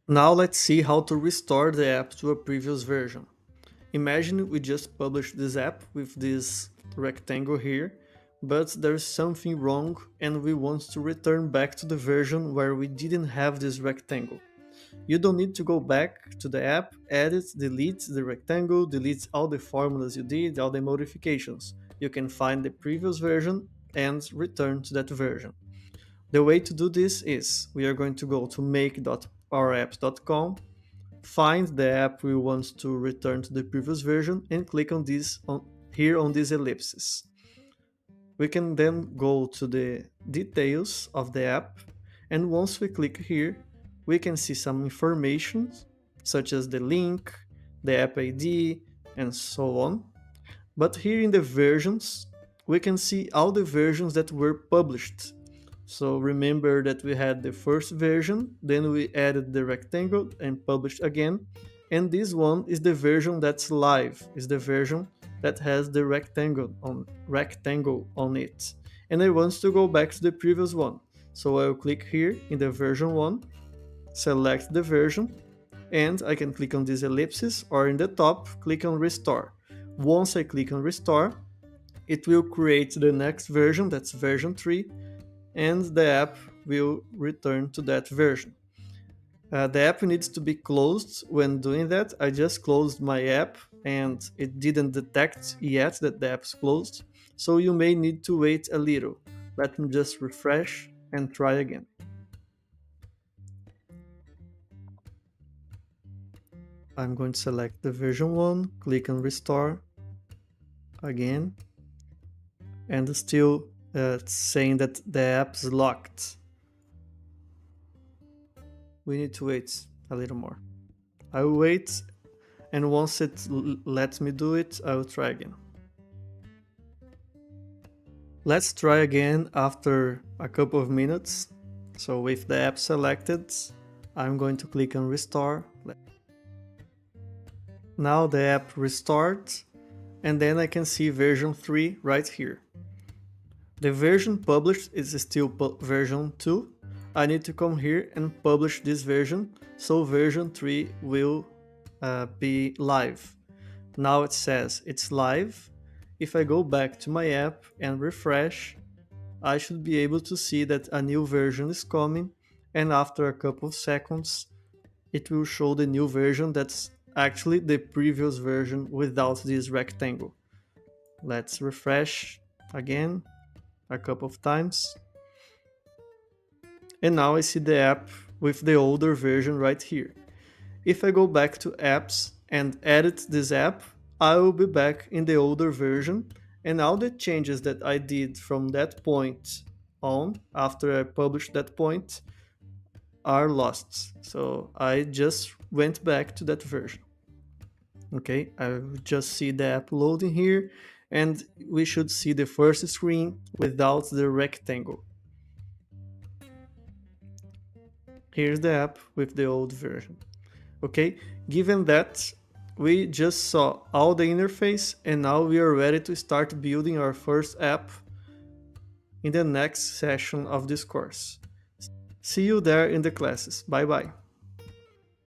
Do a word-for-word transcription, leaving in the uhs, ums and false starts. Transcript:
Now let's see how to restore the app to a previous version. Imagine we just published this app with this rectangle here, but there's something wrong and we want to return back to the version where we didn't have this rectangle. You don't need to go back to the app, edit, delete the rectangle, delete all the formulas you did, all the modifications. You can find the previous version and return to that version. The way to do this is we are going to go to make dot powerapps dot com, find the app we want to return to the previous version and click on this on, here on these ellipses. We can then go to the details of the app, and once we click here, we can see some information such as the link, the app I D, and so on. But here in the versions, we can see all the versions that were published. So remember that we had the first version, then we added the rectangle and published again. And this one is the version that's live, is the version that has the rectangle on rectangle on it. And I want to go back to the previous one. So I'll click here in the version one, select the version, and I can click on these ellipses, or in the top, click on restore. Once I click on restore, it will create the next version, that's version three, and the app will return to that version. Uh, the app needs to be closed when doing that. I just closed my app and it didn't detect yet that the app's closed, so you may need to wait a little. Let me just refresh and try again. I'm going to select the version one, click on restore again, and still uh, it's saying that the app's locked. We need to wait a little more. I will wait, and once it lets me do it, I will try again. Let's try again after a couple of minutes. So with the app selected, I'm going to click on restore. Now the app restored, and then I can see version three right here. The version published is still version two. I need to come here and publish this version, so version three will uh, be live. Now it says it's live. If I go back to my app and refresh, I should be able to see that a new version is coming, and after a couple of seconds, it will show the new version that's actually the previous version without this rectangle. Let's refresh again a couple of times. And now I see the app with the older version right here. If I go back to apps and edit this app, I will be back in the older version, and all the changes that I did from that point on, after I published that point, are lost. So I just went back to that version. Okay, I will just see the app loading here, and we should see the first screen without the rectangle. Here's the app with the old version. Okay, given that we just saw all the interface, and now we are ready to start building our first app in the next session of this course. See you there in the classes. Bye bye.